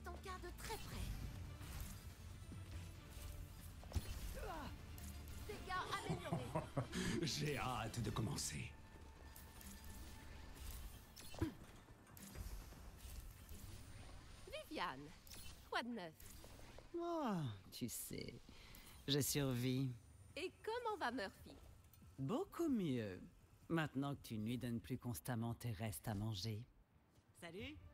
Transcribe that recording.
ton cas de très près. Dégâts améliorés. J'ai hâte de commencer. Viviane, quoi de neuf? Oh, tu sais, je survis. Et comment va Murphy? Beaucoup mieux. Maintenant que tu ne lui donnes plus constamment tes restes à manger. Salut!